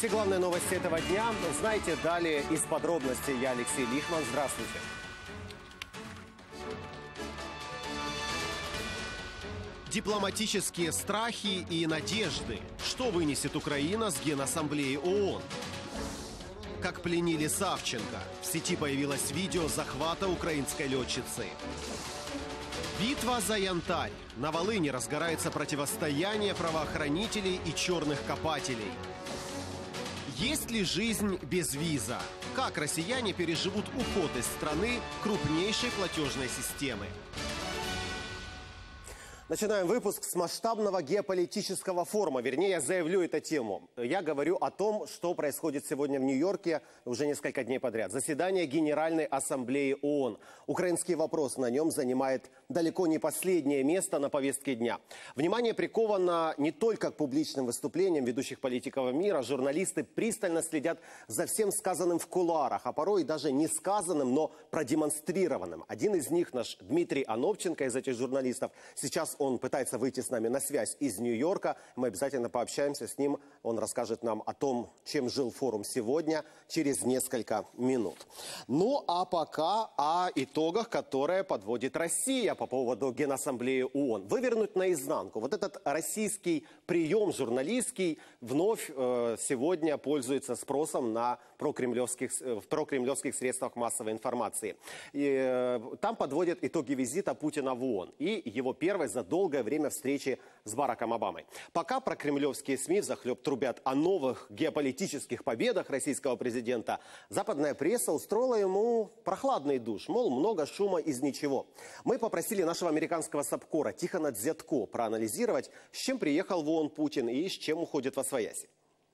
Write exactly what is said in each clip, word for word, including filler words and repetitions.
Все главные новости этого дня узнаете далее из подробностей. Я Алексей Лихман. Здравствуйте. Дипломатические страхи и надежды. Что вынесет Украина с Генассамблеи ООН? Как пленили Савченко. В сети появилось видео захвата украинской летчицы. Битва за Янтарь. На Волыни разгорается противостояние правоохранителей и черных копателей. Есть ли жизнь без виза? Как россияне переживут уход из страны крупнейшей платежной системы? Начинаем выпуск с масштабного геополитического форума. Вернее, я заявлю эту тему. Я говорю о том, что происходит сегодня в Нью-Йорке уже несколько дней подряд. Заседание Генеральной Ассамблеи ООН. Украинский вопрос на нем занимает далеко не последнее место на повестке дня. Внимание приковано не только к публичным выступлениям ведущих политиков мира. Журналисты пристально следят за всем сказанным в кулуарах, а порой даже не сказанным, но продемонстрированным. Один из них, наш Дмитрий Оновченко, из этих журналистов, сейчас он пытается выйти с нами на связь из Нью-Йорка. Мы обязательно пообщаемся с ним. Он расскажет нам о том, чем жил форум сегодня, через несколько минут. Ну, а пока о итогах, которые подводит Россия по поводу Генассамблеи ООН. Вывернуть наизнанку. Вот этот российский прием журналистский вновь э, сегодня пользуется спросом на прокремлевских, э, в прокремлевских средствах массовой информации. И, э, там подводят итоги визита Путина в ООН и его первой за долгое время встречи с Бараком Обамой. Пока прокремлевские СМИ взахлеб трубят о новых геополитических победах российского президента, западная пресса устроила ему прохладный душ. Мол, много шума из ничего. Мы попросили нашего американского сапкора Тихона Дзятко проанализировать, с чем приехал в ООН Путин и с чем уходит восвояси.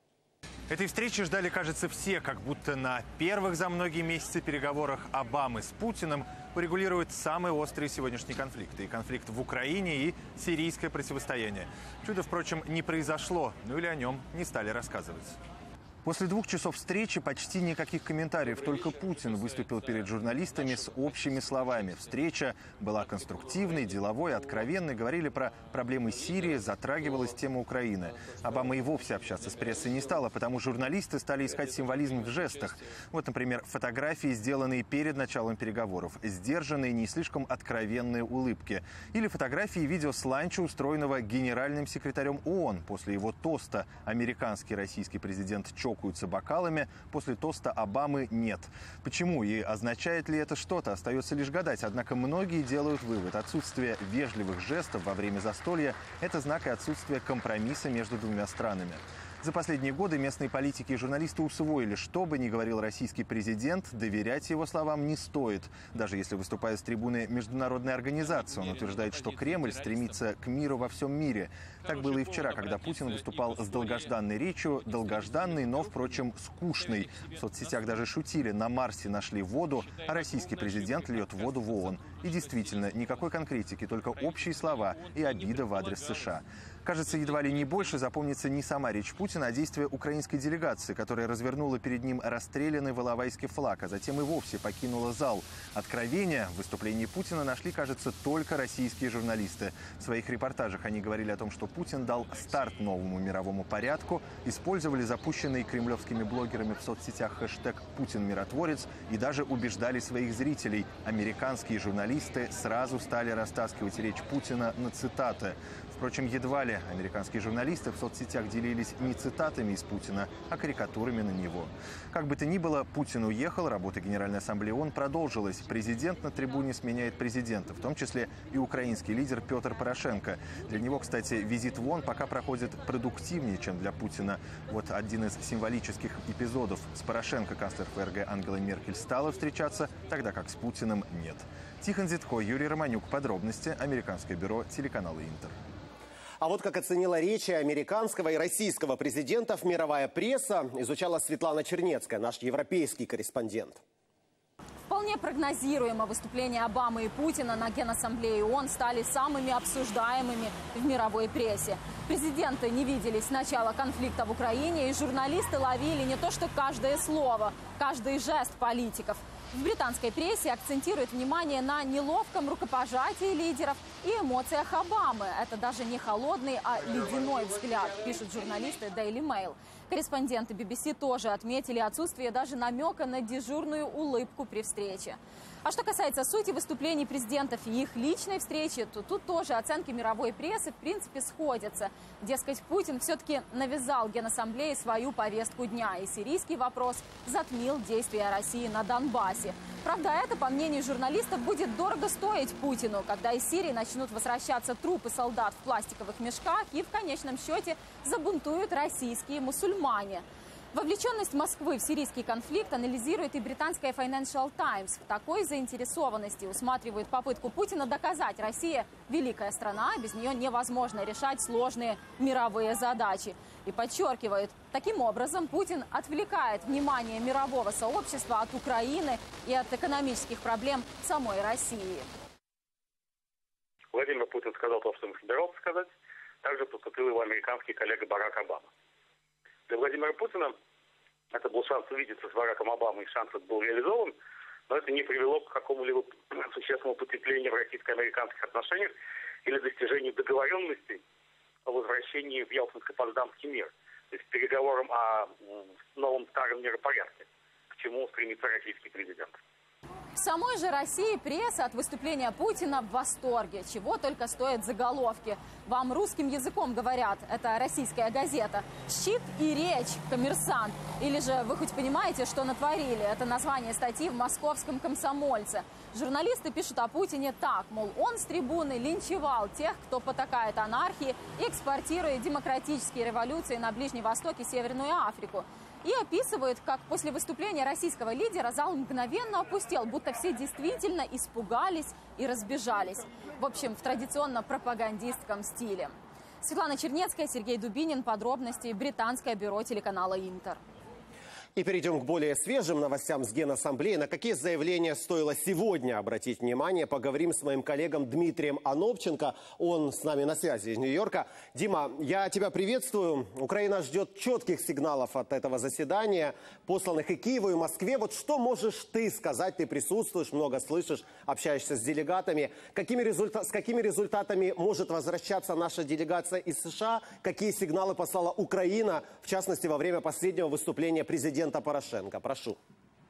Этой встречи ждали, кажется, все, как будто на первых за многие месяцы переговорах Обамы с Путиным урегулируют самые острые сегодняшние конфликты. И конфликт в Украине, и сирийское противостояние. Чудо, впрочем, не произошло, ну или о нем не стали рассказывать. После двух часов встречи почти никаких комментариев. Только Путин выступил перед журналистами с общими словами. Встреча была конструктивной, деловой, откровенной. Говорили про проблемы Сирии, затрагивалась тема Украины. Обама и вовсе общаться с прессой не стала, потому журналисты стали искать символизм в жестах. Вот, например, фотографии, сделанные перед началом переговоров. Сдержанные, не слишком откровенные улыбки. Или фотографии и видео с ланча, устроенного генеральным секретарем ООН. После его тоста американский и российский президент чокаются бокалами, после тоста Обамы нет. Почему и означает ли это что-то, остается лишь гадать. Однако многие делают вывод: отсутствие вежливых жестов во время застолья – это знак и отсутствия компромисса между двумя странами. За последние годы местные политики и журналисты усвоили, что бы ни говорил российский президент, доверять его словам не стоит. Даже если выступает с трибуны международной организации, он утверждает, что Кремль стремится к миру во всем мире. Так было и вчера, когда Путин выступал с долгожданной речью, долгожданной, но, впрочем, скучной. В соцсетях даже шутили: на Марсе нашли воду, а российский президент льет воду в ООН. И действительно, никакой конкретики, только общие слова и обида в адрес США. Кажется, едва ли не больше запомнится не сама речь Путина, а действия украинской делегации, которая развернула перед ним расстрелянный валавайский флаг, а затем и вовсе покинула зал. Откровения в выступлении Путина нашли, кажется, только российские журналисты. В своих репортажах они говорили о том, что Путин дал старт новому мировому порядку, использовали запущенный кремлевскими блогерами в соцсетях хэштег «Путин миротворец» и даже убеждали своих зрителей. Американские журналисты сразу стали растаскивать речь Путина на цитаты. Впрочем, едва ли американские журналисты в соцсетях делились не цитатами из Путина, а карикатурами на него. Как бы то ни было, Путин уехал, работа Генеральной Ассамблеи ООН продолжилась. Президент на трибуне сменяет президента, в том числе и украинский лидер Петр Порошенко. Для него, кстати, визит в ООН пока проходит продуктивнее, чем для Путина. Вот один из символических эпизодов. С Порошенко канцлер ФРГ Ангела Меркель стала встречаться, тогда как с Путиным нет. Тихон Дзятко, Юрий Романюк. Подробности. Американское бюро телеканала Интер. А вот как оценила речи американского и российского президентов мировая пресса, изучала Светлана Чернецкая, наш европейский корреспондент. Вполне прогнозируемо выступления Обамы и Путина на Генассамблее ООН стали самыми обсуждаемыми в мировой прессе. Президенты не виделись с начала конфликта в Украине, и журналисты ловили не то что каждое слово, каждый жест политиков. В британской прессе акцентируют внимание на неловком рукопожатии лидеров и эмоциях Обамы. Это даже не холодный, а ледяной взгляд, пишут журналисты Daily Mail. Корреспонденты би би си тоже отметили отсутствие даже намека на дежурную улыбку при встрече. А что касается сути выступлений президентов и их личной встречи, то тут тоже оценки мировой прессы в принципе сходятся. Дескать, Путин все-таки навязал Генассамблее свою повестку дня, и сирийский вопрос затмил действия России на Донбассе. Правда, это, по мнению журналистов, будет дорого стоить Путину, когда из Сирии начнут возвращаться трупы солдат в пластиковых мешках и в конечном счете забунтуют российские мусульмане. Вовлеченность Москвы в сирийский конфликт анализирует и британская Financial Times. В такой заинтересованности усматривают попытку Путина доказать: Россия – великая страна, без нее невозможно решать сложные мировые задачи. И подчеркивают, таким образом Путин отвлекает внимание мирового сообщества от Украины и от экономических проблем самой России. Владимир Путин сказал то, что он собирался сказать. Также поступил его американский коллега Барак Обама. Для Владимира Путина это был шанс увидеться с Бараком Обамой, и шанс этот был реализован, но это не привело к какому-либо существенному потеплению в российско-американских отношениях или достижению договоренности о возвращении в Ялтинско-Потсдамский мир, то есть переговорам о новом старом миропорядке, к чему стремится российский президент. В самой же России пресса от выступления Путина в восторге. Чего только стоят заголовки. Вам русским языком говорят, это российская газета. «Щит и речь. Коммерсант». Или же вы хоть понимаете, что натворили? Это название статьи в московском «Комсомольце». Журналисты пишут о Путине так, мол, он с трибуны линчевал тех, кто потакает анархии и экспортирует демократические революции на Ближний Восток и Северную Африку. И описывают, как после выступления российского лидера зал мгновенно опустел, будто все действительно испугались и разбежались. В общем, в традиционно пропагандистском стиле. Светлана Чернецкая, Сергей Дубинин. Подробности. Британское бюро телеканала «Интер». И перейдем к более свежим новостям с Генассамблеи. На какие заявления стоило сегодня обратить внимание, поговорим с моим коллегом Дмитрием Анопченко. Он с нами на связи из Нью-Йорка. Дима, я тебя приветствую. Украина ждет четких сигналов от этого заседания, посланных и Киеву, и Москве. Вот что можешь ты сказать? Ты присутствуешь, много слышишь, общаешься с делегатами. Какими результа... С какими результатами может возвращаться наша делегация из США? Какие сигналы послала Украина, в частности, во время последнего выступления президента Порошенко? Прошу.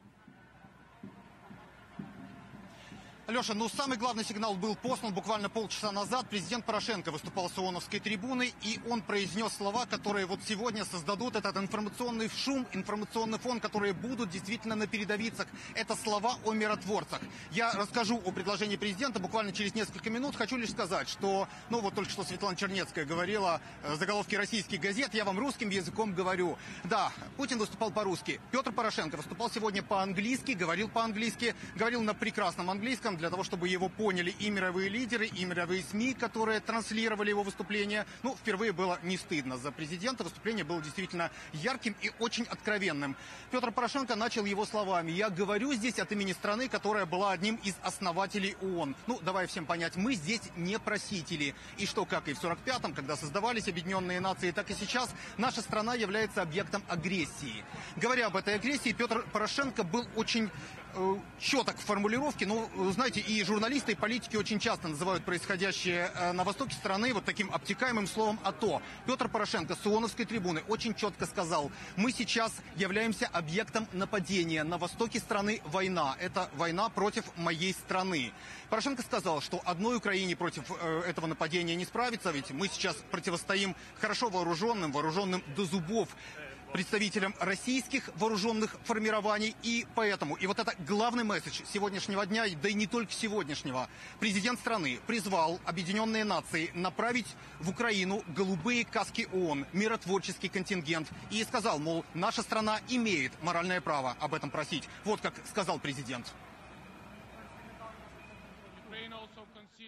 Леша, ну самый главный сигнал был послан буквально полчаса назад. Президент Порошенко выступал с ООНовской трибуны, и он произнес слова, которые вот сегодня создадут этот информационный шум, информационный фон, которые будут действительно на передовицах. Это слова о миротворцах. Я расскажу о предложении президента буквально через несколько минут. Хочу лишь сказать, что, ну вот только что Светлана Чернецкая говорила, заголовки российских газет, я вам русским языком говорю. Да, Путин выступал по-русски. Петр Порошенко выступал сегодня по-английски, говорил по-английски, говорил на прекрасном английском, для того, чтобы его поняли и мировые лидеры, и мировые СМИ, которые транслировали его выступление. Ну, впервые было не стыдно за президента. Выступление было действительно ярким и очень откровенным. Петр Порошенко начал его словами: «Я говорю здесь от имени страны, которая была одним из основателей ООН». Ну, давай всем понять, мы здесь не просители. И что, как и в сорок пятом, когда создавались Объединенные Нации, так и сейчас наша страна является объектом агрессии. Говоря об этой агрессии, Петр Порошенко был очень э, четок в формулировке. Ну, знаете, и журналисты, и политики очень часто называют происходящее э, на востоке страны вот таким обтекаемым словом «АТО». Петр Порошенко с ООНовской трибуны очень четко сказал: мы сейчас являемся объектом нападения. На востоке страны война. Это война против моей страны. Порошенко сказал, что одной Украине против э, этого нападения не справиться, ведь мы сейчас противостоим хорошо вооруженным, вооруженным до зубов представителям российских вооруженных формирований. И поэтому, и вот это главный месседж сегодняшнего дня, да и не только сегодняшнего, президент страны призвал Объединенные Нации направить в Украину голубые каски ООН, миротворческий контингент, и сказал, мол, наша страна имеет моральное право об этом просить. Вот как сказал президент. В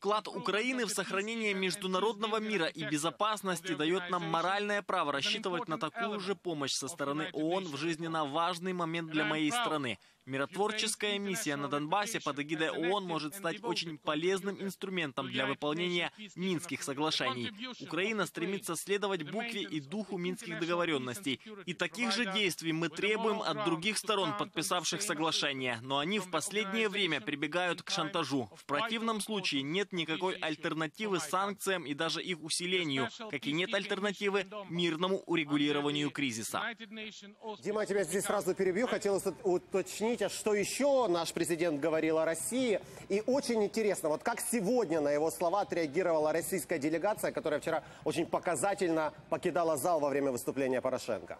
вклад Украины в сохранение международного мира и безопасности дает нам моральное право рассчитывать на такую же помощь со стороны ООН в жизненно важный момент для моей страны. Миротворческая миссия на Донбассе под эгидой ООН может стать очень полезным инструментом для выполнения Минских соглашений. Украина стремится следовать букве и духу Минских договоренностей. И таких же действий мы требуем от других сторон, подписавших соглашение. Но они в последнее время прибегают к шантажу. В противном случае нет никакой альтернативы санкциям и даже их усилению, как и нет альтернативы мирному урегулированию кризиса. Дима, я тебя здесь сразу перебью. Хотелось уточнить, а что еще наш президент говорил о России. И очень интересно, вот как сегодня на его слова отреагировала российская делегация, которая вчера очень показательно покидала зал во время выступления Порошенко.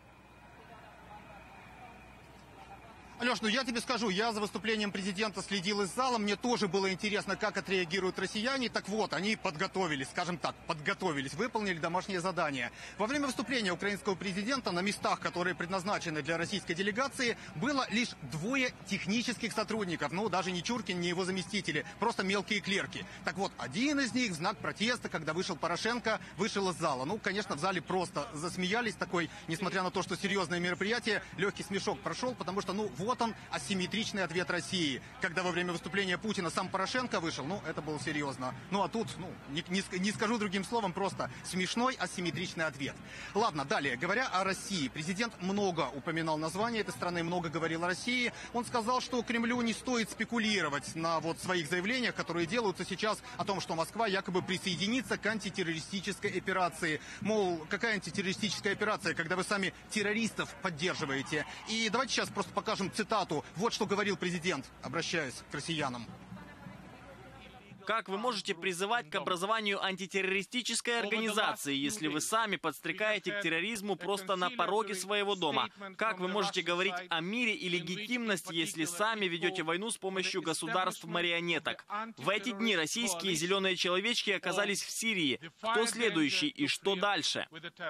Алеш, ну я тебе скажу, я за выступлением президента следил из зала, мне тоже было интересно, как отреагируют россияне. Так вот, они подготовились, скажем так, подготовились, выполнили домашнее задание. Во время выступления украинского президента на местах, которые предназначены для российской делегации, было лишь двое технических сотрудников, ну даже не Чуркин, не его заместители, просто мелкие клерки. Так вот, один из них в знак протеста, когда вышел Порошенко, вышел из зала. Ну, конечно, в зале просто засмеялись, такой, несмотря на то, что серьезное мероприятие, легкий смешок прошел, потому что, ну, вот Вот он, асимметричный ответ России. Когда во время выступления Путина сам Порошенко вышел, ну, это было серьезно. Ну, а тут, ну, не, не, не скажу другим словом, просто смешной асимметричный ответ. Ладно, далее. Говоря о России, президент много упоминал название этой страны, много говорил о России. Он сказал, что Кремлю не стоит спекулировать на вот своих заявлениях, которые делаются сейчас о том, что Москва якобы присоединится к антитеррористической операции. Мол, какая антитеррористическая операция, когда вы сами террористов поддерживаете? И давайте сейчас просто покажем цитату. Вот что говорил президент, обращаясь к россиянам. Как вы можете призывать к образованию антитеррористической организации, если вы сами подстрекаете к терроризму просто на пороге своего дома? Как вы можете говорить о мире и легитимности, если сами ведете войну с помощью государств-марионеток? В эти дни российские зеленые человечки оказались в Сирии. Кто следующий и что дальше?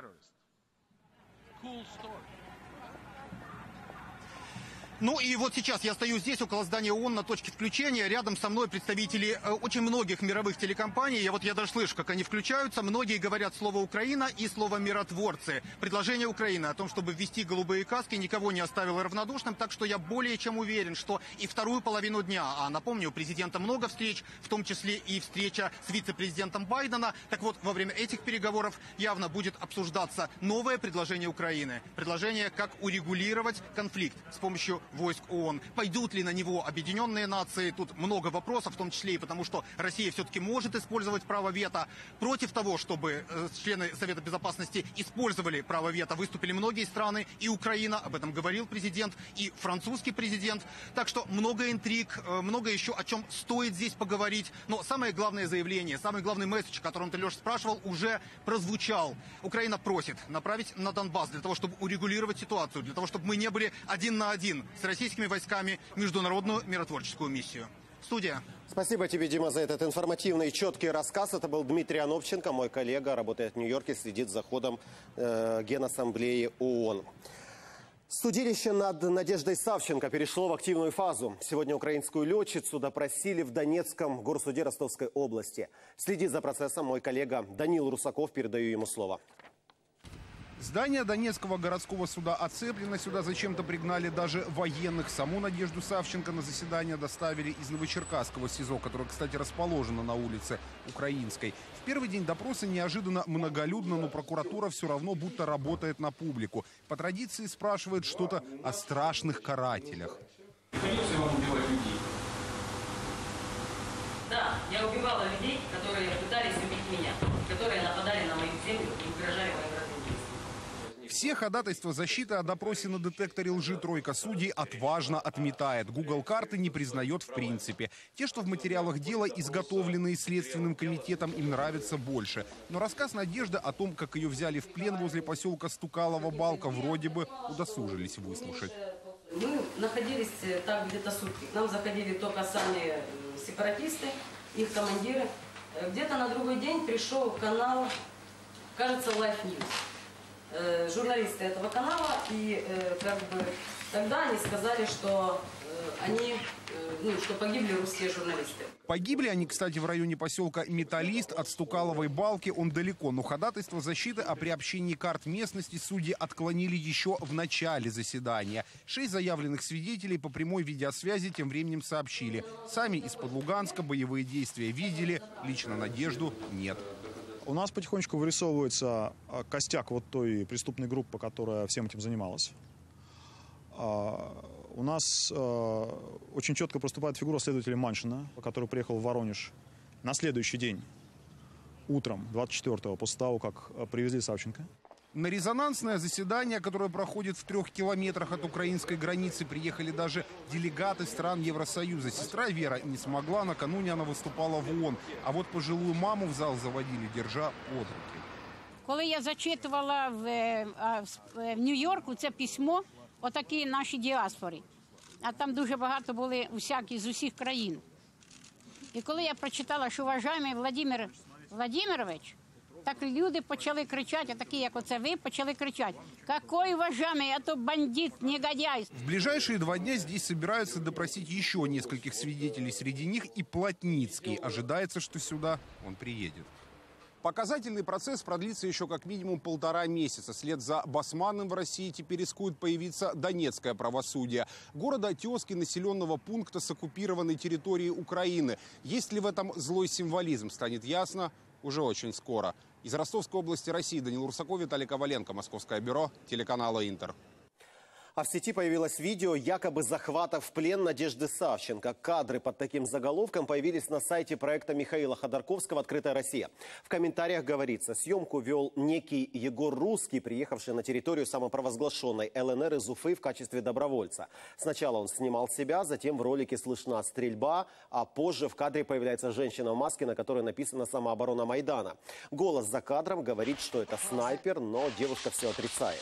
Ну и вот сейчас я стою здесь, около здания ООН, на точке включения. Рядом со мной представители э, очень многих мировых телекомпаний. Я вот я даже слышу, как они включаются. Многие говорят слово «Украина» и слово «миротворцы». Предложение Украины о том, чтобы ввести голубые каски, никого не оставило равнодушным. Так что я более чем уверен, что и вторую половину дня, а напомню, у президента много встреч, в том числе и встреча с вице-президентом Байдена. Так вот, во время этих переговоров явно будет обсуждаться новое предложение Украины. Предложение, как урегулировать конфликт с помощью войск ООН. Пойдут ли на него объединенные нации? Тут много вопросов, в том числе и потому, что Россия все-таки может использовать право вето. Против того, чтобы э, члены Совета Безопасности использовали право вето, выступили многие страны. И Украина, об этом говорил президент, и французский президент. Так что много интриг, э, много еще о чем стоит здесь поговорить. Но самое главное заявление, самый главный месседж, о котором ты, Леша, спрашивал, уже прозвучал. Украина просит направить на Донбасс для того, чтобы урегулировать ситуацию, для того, чтобы мы не были один на один с российскими войсками международную миротворческую миссию. Студия. Спасибо тебе, Дима, за этот информативный и четкий рассказ. Это был Дмитрий Оновченко, мой коллега, работает в Нью-Йорке, следит за ходом э, Генассамблеи ООН. Судилище над Надеждой Савченко перешло в активную фазу. Сегодня украинскую летчицу допросили в Донецком горсуде Ростовской области. Следит за процессом мой коллега Данил Русаков, передаю ему слово. Здание Донецкого городского суда оцеплено. Сюда зачем-то пригнали даже военных. Саму Надежду Савченко на заседание доставили из Новочеркасского СИЗО, которое, кстати, расположено на улице Украинской. В первый день допроса неожиданно многолюдно, но прокуратура все равно будто работает на публику. По традиции спрашивает что-то о страшных карателях. Приходилось вам убивать людей? Да, я убивала людей, которые пытались убить меня, которые нападали на мою землю и угрожали моим родным. Все ходатайства защиты о допросе на детекторе лжи тройка судей отважно отметает. Google карты не признает в принципе. Те, что в материалах дела, изготовленные Следственным комитетом, им нравятся больше. Но рассказ Надежды о том, как ее взяли в плен возле поселка Стукалова-Балка, вроде бы удосужились выслушать. Мы находились так где-то сутки. К нам заходили только сами сепаратисты, их командиры. Где-то на другой день пришел канал, кажется, Life News. Журналисты этого канала, и как бы тогда они сказали, что они, ну, что погибли русские журналисты. Погибли они, кстати, в районе поселка Металлист. От Стукаловой балки он далеко. Но ходатайство защиты о приобщении карт местности судьи отклонили еще в начале заседания. Шесть заявленных свидетелей по прямой видеосвязи тем временем сообщили. Сами из-под Луганска боевые действия видели, лично Надежду нет. У нас потихонечку вырисовывается костяк вот той преступной группы, которая всем этим занималась. У нас очень четко проступает фигура следователя Маншина, который приехал в Воронеж на следующий день, утром двадцать четвёртого, после того, как привезли Савченко. На резонансное заседание, которое проходит в трех километрах от украинской границы, приехали даже делегаты стран Евросоюза. Сестра Вера не смогла, накануне она выступала в ООН. А вот пожилую маму в зал заводили, держа под руки. Коли я зачитувала в, в Нью-Йорку це письмо, отакі наші діаспори, а там дуже багато були усякі з усіх країн. І коли я прочитала, що уважаємий Владимир Владимирович, так люди почали кричати, такі, як оце ви, почали кричати: «Какой уважаемый, а то бандит, негодяй!» В ближайшие два дня здесь собираются допросить еще нескольких свидетелей. Среди них и Плотницкий. Ожидается, что сюда он приедет. Показательный процесс продлится еще как минимум полтора месяца. Вслед за Басманным в России теперь рискует появиться донецкое правосудие. Города тезки населенного пункта с оккупированной территории Украины. Есть ли в этом злой символизм, станет ясно уже очень скоро. Из Ростовской области России Данил Русаков, Виталий Коваленко, Московское бюро телеканала «Интер». А в сети появилось видео якобы захвата в плен Надежды Савченко. Кадры под таким заголовком появились на сайте проекта Михаила Ходорковского «Открытая Россия». В комментариях говорится, съемку вел некий Егор Русский, приехавший на территорию самопровозглашенной ЛНР из Уфы в качестве добровольца. Сначала он снимал себя, затем в ролике слышна стрельба, а позже в кадре появляется женщина в маске, на которой написано «Самооборона Майдана». Голос за кадром говорит, что это снайпер, но девушка все отрицает.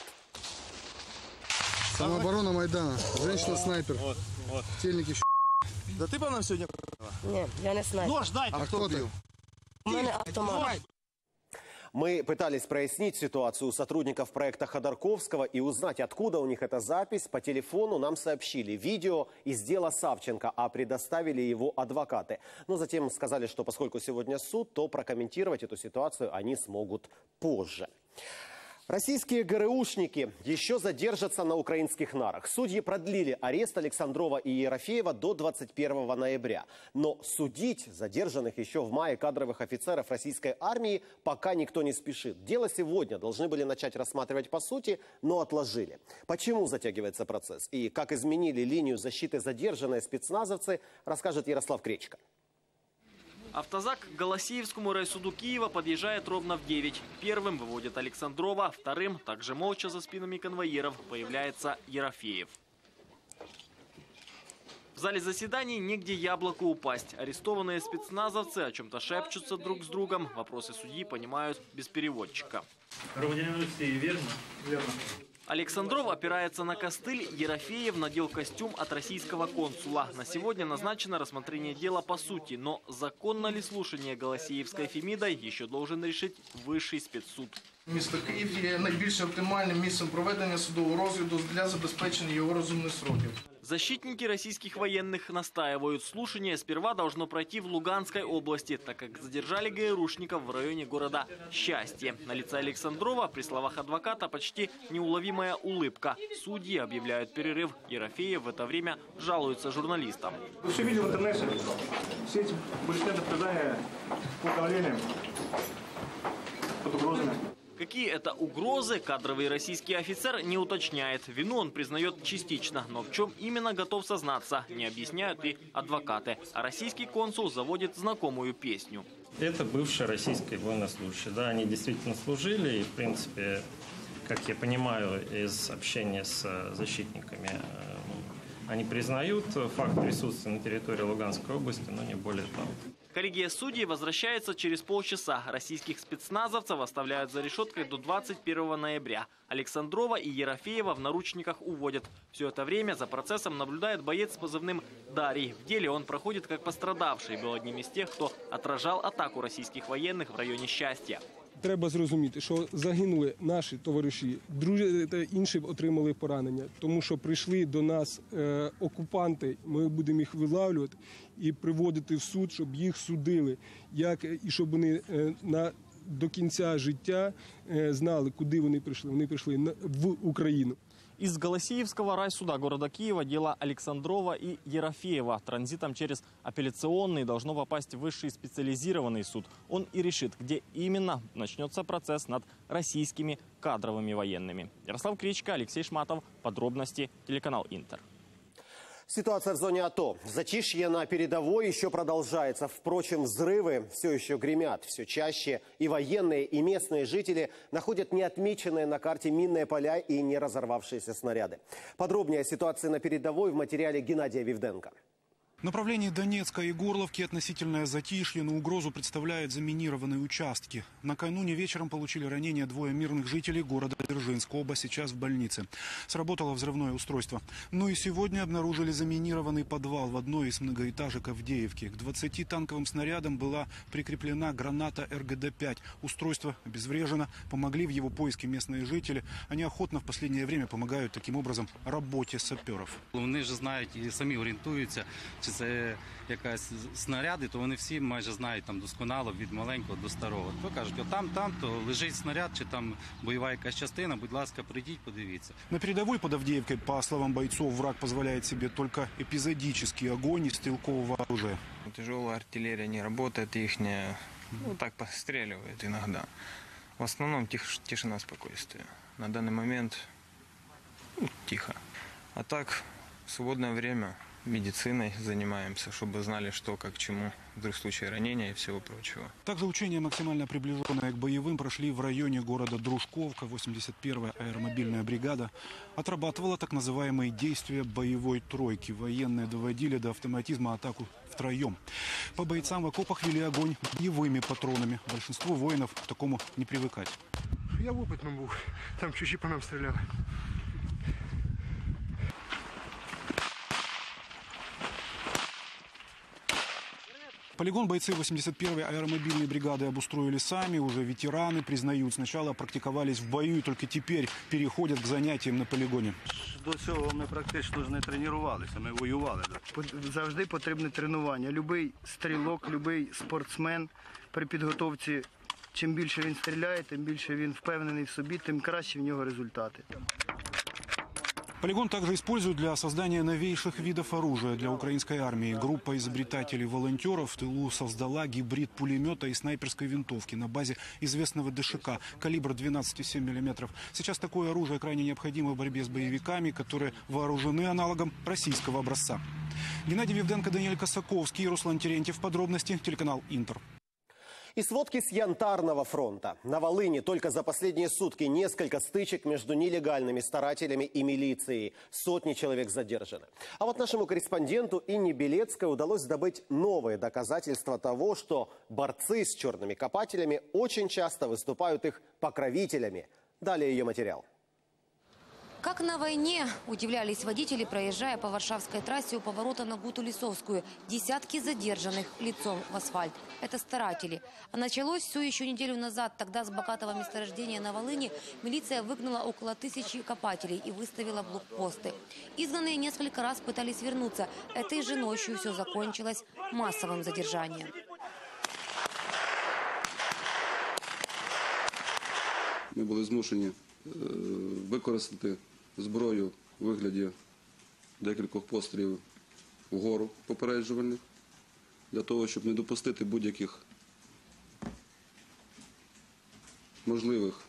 Самооборона Майдана. Женщина-снайпер. Вот, вот. Тельники. Да ты по нам сегодня? Нет, я не снайпер. Нож дай! А кто ты? У меня автомат. Мы пытались прояснить ситуацию у сотрудников проекта Ходорковского и узнать, откуда у них эта запись. По телефону нам сообщили видео из дела Савченко, а предоставили его адвокаты. Но затем сказали, что поскольку сегодня суд, то прокомментировать эту ситуацию они смогут позже. Российские ГРУшники еще задержатся на украинских нарах. Судьи продлили арест Александрова и Ерофеева до двадцать первого ноября. Но судить задержанных еще в мае кадровых офицеров российской армии пока никто не спешит. Дело сегодня должны были начать рассматривать по сути, но отложили. Почему затягивается процесс и как изменили линию защиты задержанные спецназовцы, расскажет Ярослав Кречко. Автозак к Голосеевскому райсуду Киева подъезжает ровно в девять. Первым выводят Александрова, вторым, также молча за спинами конвоиров, появляется Ерофеев. В зале заседаний негде яблоку упасть. Арестованные спецназовцы о чем-то шепчутся друг с другом. Вопросы судьи понимают без переводчика. Громадянин России, верно? Верно. Александров опирается на костыль, Ерофеев надел костюм от российского консула. На сегодня назначено рассмотрение дела по сути, но законно ли слушание Голосеевской Фемидой еще должен решить высший спецсуд. Місто Київ є найбільш оптимальним місцем проведення судового розгляду для забезпечення його розумних сроків. Защитники российских военных настаивают, слушание сперва должно пройти в Луганской области, так как задержали ГРУшников в районе города Счастье. На лице Александрова при словах адвоката почти неуловимая улыбка. Судьи объявляют перерыв. Ерофеев в это время жалуется журналистам. Вы все видели в интернете? Все эти бюллетени предания под давлением, под угрозами. Какие это угрозы, кадровый российский офицер не уточняет. Вину он признает частично, но в чем именно готов сознаться, не объясняют и адвокаты. А российский консул заводит знакомую песню. Это бывшие российские военнослужащие. Да, они действительно служили и, в принципе, как я понимаю из общения с защитниками, они признают факт присутствия на территории Луганской области, но не более того. Коллегия судей возвращается через полчаса. Российских спецназовцев оставляют за решеткой до двадцать первого ноября. Александрова и Ерофеева в наручниках уводят. Все это время за процессом наблюдает боец с позывным «Дарий». В деле он проходит как пострадавший. Был одним из тех, кто отражал атаку российских военных в районе Счастья. Треба зрозуміти, що загинули наші товариші, друзі та інші отримали поранення, тому що прийшли до нас е, окупанти, ми будемо їх вилавлювати і приводити в суд, щоб їх судили, як, і щоб вони е, на, до кінця життя е, знали, куди вони прийшли. Вони прийшли на, в Україну. Из Голосеевского райсуда города Киева дело Александрова и Ерофеева транзитом через апелляционный должно попасть в высший специализированный суд. Он и решит, где именно начнется процесс над российскими кадровыми военными. Ярослав Кричко, Алексей Шматов. Подробности. Телеканал Интер. Ситуация в зоне АТО. Затишье на передовой еще продолжается. Впрочем, взрывы все еще гремят. Все чаще и военные, и местные жители находят неотмеченные на карте минные поля и не разорвавшиеся снаряды. Подробнее о ситуации на передовой в материале Геннадия Вивденко. В направлении Донецка и Горловки относительное затишье, но угрозу представляют заминированные участки. Накануне вечером получили ранения двое мирных жителей города Дзержинск. Оба сейчас в больнице. Сработало взрывное устройство. Ну и сегодня обнаружили заминированный подвал в одной из многоэтажек Авдеевки. К двадцати танковым снарядам была прикреплена граната эр гэ дэ пять. Устройство обезврежено. Помогли в его поиске местные жители. Они охотно в последнее время помогают таким образом работе саперов. Вони ж знають і самі орієнтуються. Чи це якась снаряди, то вони всі майже знають там досконало від маленького до старого. То кажуть, там, там, то лежить снаряд, чи там бойова якась частина, будь ласка, прийдіть, подивіться. На передовой под Авдеевкой, по словам бойцов, враг позволяет себе только эпизодический огонь из стрелкового оружия. Тяжелая артиллерия не работает, ихняя, ну так постреливает иногда. В основном тиш, тишина, спокойствие. На данный момент ну, тихо. А так, в свободное время медициной занимаемся, чтобы знали, что, как, к чему, вдруг в случае ранения и всего прочего. Также учения, максимально приближенные к боевым, прошли в районе города Дружковка. восемьдесят первая аэромобильная бригада отрабатывала так называемые действия боевой тройки. Военные доводили до автоматизма атаку втроем. По бойцам в окопах вели огонь боевыми патронами. Большинству воинов к такому не привыкать. Я в опытном был. Там чужі по нам стреляли. Полигон бойцы восемьдесят первой аэромобильной бригады обустроили сами. Уже ветераны признают, сначала практиковались в бою и только теперь переходят к занятиям на полігоні. До цього ми практично ж не тренувалися, ми воювали. Завжди потрібне тренування. Любий стрілок, любий спортсмен при підготовці, чим більше він стріляє, тим більше він впевнений в собі, тим краще в нього результати. Полигон также используют для создания новейших видов оружия для украинской армии. Группа изобретателей-волонтеров в тылу создала гибрид пулемета и снайперской винтовки на базе известного дэ шэ ка калибра двенадцать и семь миллиметров. Сейчас такое оружие крайне необходимо в борьбе с боевиками, которые вооружены аналогом российского образца. Геннадий Вивденко, Даниэль Косаковский, Руслан Терентьев. Подробности. Телеканал Интер. И сводки с Янтарного фронта. На Волыни только за последние сутки несколько стычек между нелегальными старателями и милицией. Сотни человек задержаны. А вот нашему корреспонденту Инне Белецкой удалось добыть новые доказательства того, что борцы с черными копателями очень часто выступают их покровителями. Далее ее материал. Как на войне, удивлялись водители, проезжая по Варшавской трассе у поворота на Гуту-Лисовскую. Десятки задержанных лицом в асфальт. Это старатели. А началось все еще неделю назад. Тогда с богатого месторождения на Волыни милиция выгнала около тысячи копателей и выставила блокпосты. Изгнанные несколько раз пытались вернуться. Этой же ночью все закончилось массовым задержанием. Ми були змушені використати зброю у вигляді декількох пострілів вгору попереджувальних, для того, щоб не допустити будь-яких можливих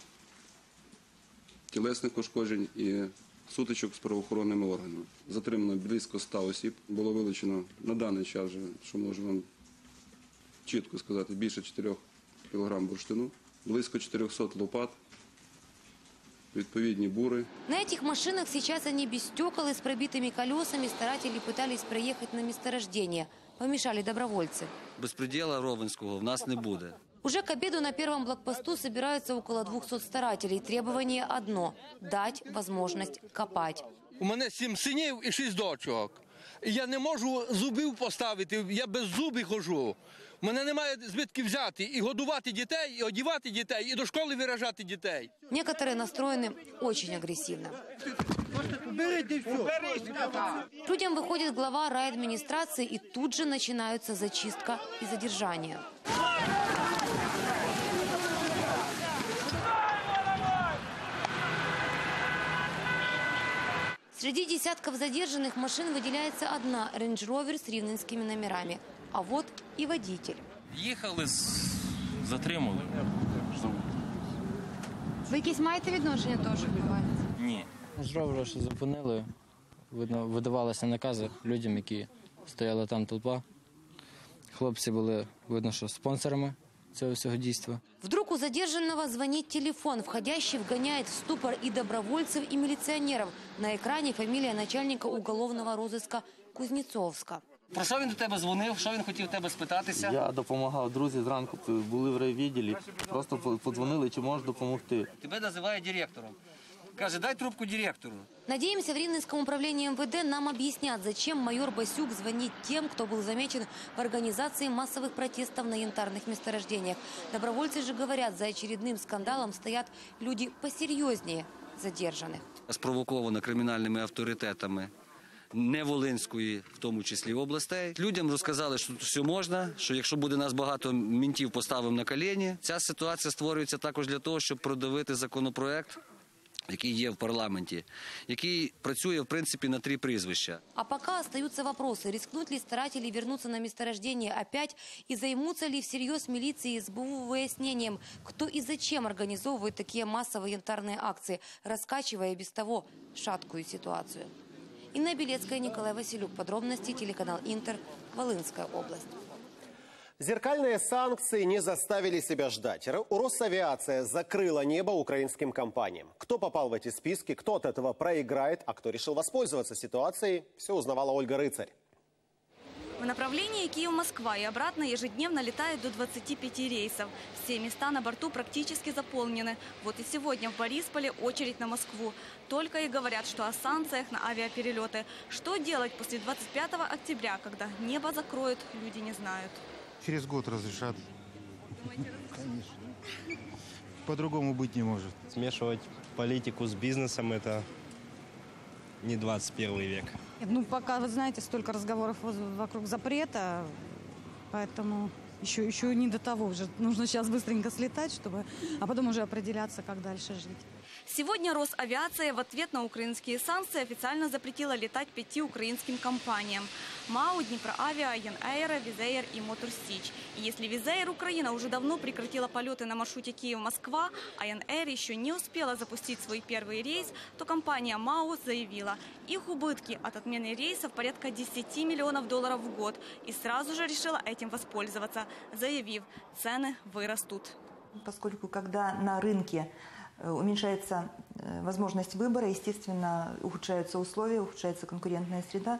тілесних пошкоджень і сутичок з правоохоронними органами. Затримано близько ста осіб, було вилучено на даний час, що можу вам чітко сказати, більше чотирьох кілограм бурштину, близько чотирьохсот лопат, відповідні бури. На этих машинах сейчас они без стекол и с пробитыми колесами. Старатели пытались проехать на месторождение. Помешали добровольцы. Безпреділа ровенського в нас не буде. Уже к обеду на первом блокпосту собираются около двухсот старателей. Требование одно – дать возможность копать. У мене сім синів і шість дочок. Я не можу зубів поставити, я без зубів хожу. У мене немає звідки взяти і годувати дітей, і одягати дітей, і до школи виражати дітей. Некоторые настроены очень агрессивно. К людям выходит глава райадминистрации, и тут же начинаются зачистка и задержание. Среди десятков задержанных машин выделяется одна Range Rover с рівненськими номерами. А вот и водитель. Їхали, затримали. Ви якісь маєте відношення теж? Ні. Range Rover, що зупинили, видно, видавалися накази людям, які стояли там толпа. Хлопці були, видно, що спонсорами цього всього дійства. Вдруг у задержанного звонит телефон. Входящий вгоняет в ступор и добровольцев, и милиционеров. На экране фамилия начальника уголовного розыска Кузнецовска. Про що він до тебе дзвонив? Що він хотів тебе спитатися? Я допомагав, друзі зранку були в райвідділі, просто подзвонили, чи можеш допомогти. Тебе називає директором. Каже, дай трубку директору. Надеемся, в Рівненском управлении эм вэ дэ нам объяснят, зачем майор Басюк звонит тем, кто был замечен в организации массовых протестов на янтарных месторождениях. Добровольцы же говорят, за очередным скандалом стоят люди посерьезнее задержанных. Спровоковано кримінальними авторитетами не Волинської, в тому числі областей. Людям розказали, що тут все можна, що якщо буде нас багато, мінтів поставимо на коліні. Ця ситуація створюється також для того, щоб продавити законопроект, який є в парламенті, який працює, в принципі, на три прізвища. А пока остаются вопросы, рискнут ли старатели вернуться на месторождение опять и займутся ли всерьез милиции и эс бэ у выяснением, кто и зачем организовывает такие массовые янтарные акции, раскачивая без того шаткую ситуацию. Инна Белецкая, Николай Василюк. Подробности, телеканал Интер, Волынская область. Зеркальные санкции не заставили себя ждать. Росавиация закрыла небо украинским компаниям. Кто попал в эти списки, кто от этого проиграет, а кто решил воспользоваться ситуацией, все узнавала Ольга Рыцарь. В направлении Киев-Москва и обратно ежедневно летает до двадцати пяти рейсов. Все места на борту практически заполнены. Вот и сегодня в Борисполе очередь на Москву. Только и говорят, что о санкциях на авиаперелеты. Что делать после двадцать пятого октября, когда небо закроют, люди не знают. Через год разрешат. Конечно. По-другому быть не может. Смешивать политику с бизнесом – это не двадцать первый век. Ну, пока, вы знаете, столько разговоров вокруг запрета, поэтому еще, еще не до того. Уже нужно сейчас быстренько слетать, чтобы, а потом уже определяться, как дальше жить. Сегодня Росавиация в ответ на украинские санкции официально запретила летать пяти украинским компаниям. МАУ, Днепроавиа, Янэйра, Визэйр и Моторсич. И если Визэйр Украина уже давно прекратила полеты на маршруте Киев-Москва, а Янэйр еще не успела запустить свой первый рейс, то компания МАУ заявила, их убытки от отмены рейсов порядка десяти миллионов долларов в год. И сразу же решила этим воспользоваться, заявив, цены вырастут. Поскольку когда на рынке уменьшается возможность выбора, естественно, ухудшаются условия, ухудшается конкурентная среда,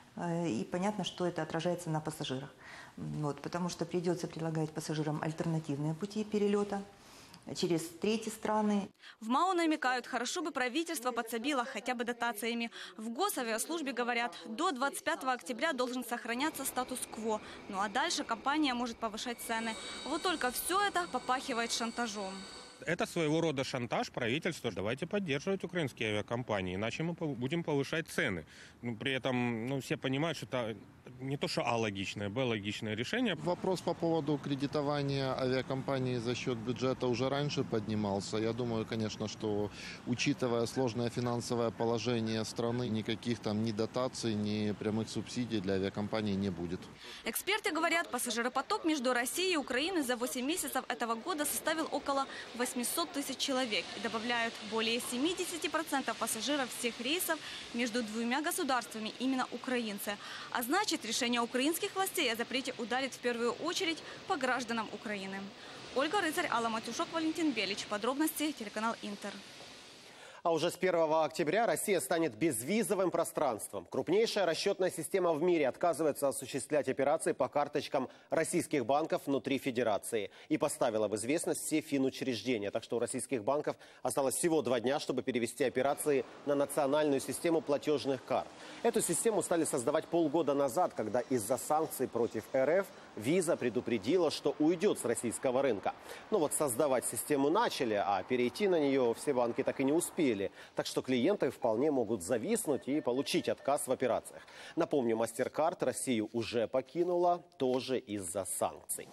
и понятно, что это отражается на пассажирах. Вот, потому что придется предлагать пассажирам альтернативные пути перелета через третьи страны. В МАУ намекают, хорошо бы правительство подсобило хотя бы дотациями. В Госавиаслужбе говорят, до двадцать пятого октября должен сохраняться статус-кво. Ну а дальше компания может повышать цены. Вот только все это попахивает шантажом. Это своего рода шантаж правительства. Давайте поддерживать украинские авиакомпании, иначе мы будем повышать цены. Ну, при этом ну, все понимают, что это не то, что А логичное, Б логичное решение. Вопрос по поводу кредитования авиакомпаний за счет бюджета уже раньше поднимался. Я думаю, конечно, что учитывая сложное финансовое положение страны, никаких там ни дотаций, ни прямых субсидий для авиакомпаний не будет. Эксперты говорят, пассажиропоток между Россией и Украиной за восемь месяцев этого года составил около восьмисот тысяч человек. И добавляют, более семидесяти процентов пассажиров всех рейсов между двумя государствами именно украинцы. А значит, решение украинских властей о запрете ударит в первую очередь по гражданам Украины. Ольга Рыцарь, Алла Матюшок, Валентин Белич. Подробности, телеканал Интер. А уже с первого октября Россия станет безвизовым пространством. Крупнейшая расчетная система в мире отказывается осуществлять операции по карточкам российских банков внутри Федерации. И поставила в известность все финучреждения. Так что у российских банков осталось всего два дня, чтобы перевести операции на национальную систему платежных карт. Эту систему стали создавать полгода назад, когда из-за санкций против эр эф Виза предупредила, что уйдет с российского рынка. Но вот создавать систему начали, а перейти на нее все банки так и не успели. Так что клиенты вполне могут зависнуть и получить отказ в операциях. Напомню, MasterCard Россию уже покинула, тоже из-за санкций.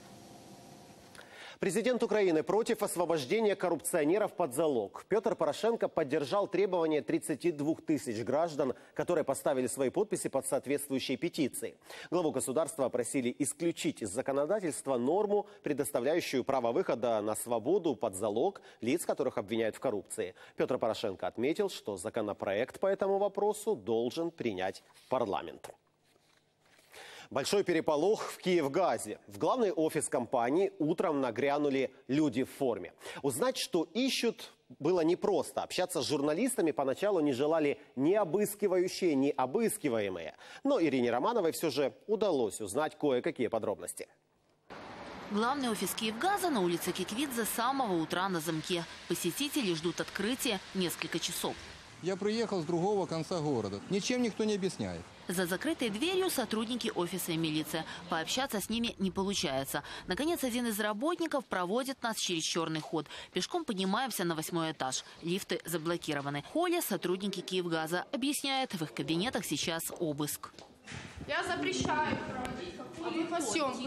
Президент Украины против освобождения коррупционеров под залог. Петр Порошенко поддержал требования тридцати двух тысяч граждан, которые поставили свои подписи под соответствующей петицией. Главу государства просили исключить из законодательства норму, предоставляющую право выхода на свободу под залог лиц, которых обвиняют в коррупции. Петр Порошенко отметил, что законопроект по этому вопросу должен принять парламент. Большой переполох в Киевгазе. В главный офис компании утром нагрянули люди в форме. Узнать, что ищут, было непросто. Общаться с журналистами поначалу не желали ни обыскивающие, ни обыскиваемые. Но Ирине Романовой все же удалось узнать кое-какие подробности. Главный офис Киевгаза на улице Киквидзе с самого утра на замке. Посетители ждут открытия несколько часов. Я приехал с другого конца города. Ничем никто не объясняет. За закрытой дверью сотрудники офиса и милиция. Пообщаться с ними не получается. Наконец, один из работников проводит нас через черный ход. Пешком поднимаемся на восьмой этаж. Лифты заблокированы. В холле сотрудники Киевгаза объясняют, в их кабинетах сейчас обыск. Я запрещаю проводить какую-либо съемку.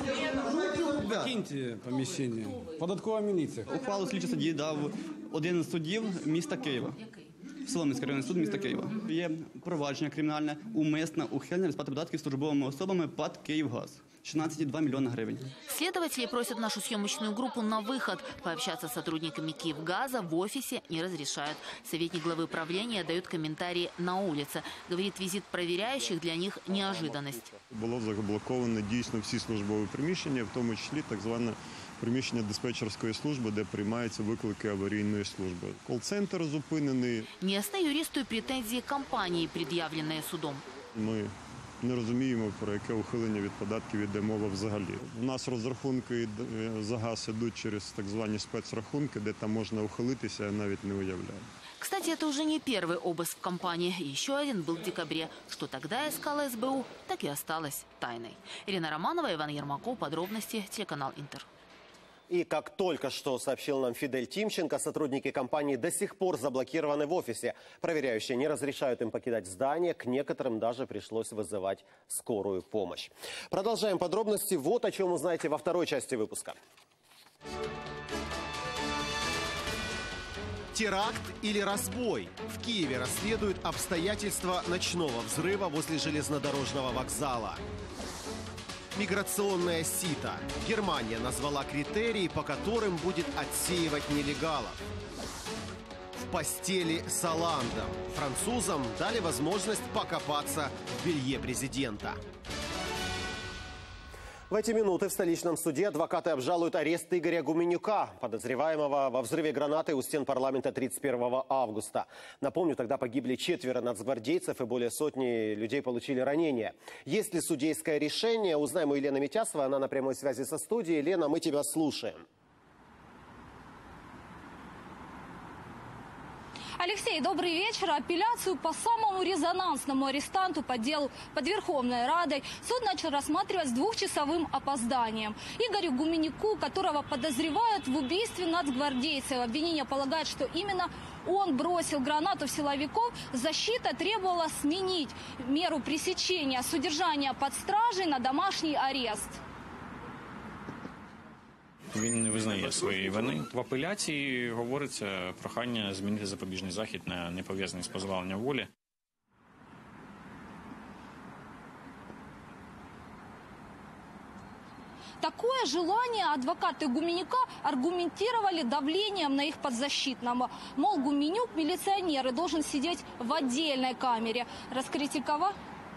Я Покиньте поміщення. Податкова міліція. Ухвалу слідчий судді дав один з суддів міста Києва. Солом'янський районний суд міста Києва. Є провадження кримінальне умисне ухилення від сплати податків службовими особами ПАТ «Київгаз». шістнадцять цілих дві мільйона гривень. Следователи просят нашу съемочную группу на выход. Пообщаться с сотрудниками Киевгаза в офисе не разрешают. Советник главы правления дает комментарии на улице. Говорит, визит проверяющих для них неожиданность. Було заблоковано дійсно всі службові приміщення, в тому числі так зване приміщення диспетчерської служби, де приймаються виклики аварійної служби. Кол-центр зупинений. Неясны юристу и претензии компании, предъявленные судом. Ми не розуміємо, про яке ухилення від податків іде мова взагалі. У нас розрахунки за газ ідуть через так звані спецрахунки, де там можна ухилитися, я навіть не уявляю. Кстати, это уже не первый обыск в компании. Еще один был в декабре. Что тогда искала эс бэ у, так и осталось тайной. Ирина Романова, Иван Ермаков. Подробности. Телеканал Интер. И как только что сообщил нам Фидель Тимченко, сотрудники компании до сих пор заблокированы в офисе. Проверяющие не разрешают им покидать здание. К некоторым даже пришлось вызывать скорую помощь. Продолжаем подробности. Вот о чем узнаете во второй части выпуска. Теракт или разбой? В Киеве расследуют обстоятельства ночного взрыва возле железнодорожного вокзала. Миграционное сито. Германия назвала критерии, по которым будет отсеивать нелегалов. В постели с Оландом. Французам дали возможность покопаться в белье президента. В эти минуты в столичном суде адвокаты обжалуют арест Игоря Гуменюка, подозреваемого во взрыве гранаты у стен парламента тридцать первого августа. Напомню, тогда погибли четверо нацгвардейцев и более сотни людей получили ранения. Есть ли судейское решение? Узнаем у Елены Митясовой, она на прямой связи со студией. Лена, мы тебя слушаем. Алексей, добрый вечер. Апелляцию по самому резонансному арестанту по делу под Верховной Радой суд начал рассматривать с двухчасовым опозданием. Игорю Гуменюку, которого подозревают в убийстве нацгвардейцев. Обвинение полагает, что именно он бросил гранату в силовиков. Защита требовала сменить меру пресечения с удержания под стражей на домашний арест. Він не визнає своєї вини. В апеляції говориться прохання змінити запобіжний захід на не пов'язаний з позбавленням волі. Такое желание адвокаты Гуменюка аргументировали давлением на их подзащитного. Мол, Гуменюк, милиционер, и должен сидеть в отдельной камере. Раскритиковал.